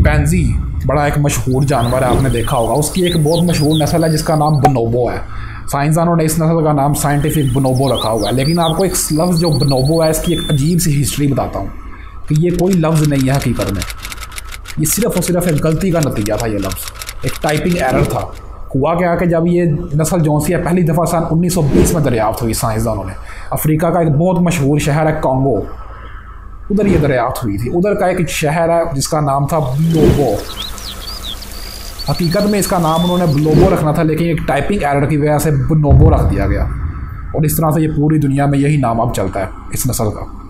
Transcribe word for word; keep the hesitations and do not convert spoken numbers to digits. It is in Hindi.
चिंपैंजी बड़ा एक मशहूर जानवर है, आपने देखा होगा। उसकी एक बहुत मशहूर नस्ल है जिसका नाम बोनोबो है। साइंसदानों ने इस नस्ल का नाम साइंटिफिक बोनोबो रखा हुआ है। लेकिन आपको एक लफ्ज़ जो बोनोबो है इसकी एक अजीब सी हिस्ट्री बताता हूँ कि ये कोई लफ्ज़ नहीं है हकीकत में, ये सिर्फ़ और सिर्फ एक गलती का नतीजा था। ये लफ्ज़ एक टाइपिंग एरर था। हुआ क्या कि जब ये नस्ल जो सी है पहली दफ़ा सन उन्नीस सौ बीस में दरियाफ्त हुई साइंसदानों ने, अफ्रीका का एक बहुत मशहूर शहर है कॉन्गो, उधर ये दरियाफ्त हुई थी। उधर का एक शहर है जिसका नाम था बोनोबो। हकीकत में इसका नाम उन्होंने बोनोबो रखना था, लेकिन एक टाइपिंग एरर की वजह से बोनोबो रख दिया गया, और इस तरह से ये पूरी दुनिया में यही नाम अब चलता है इस नस्ल का।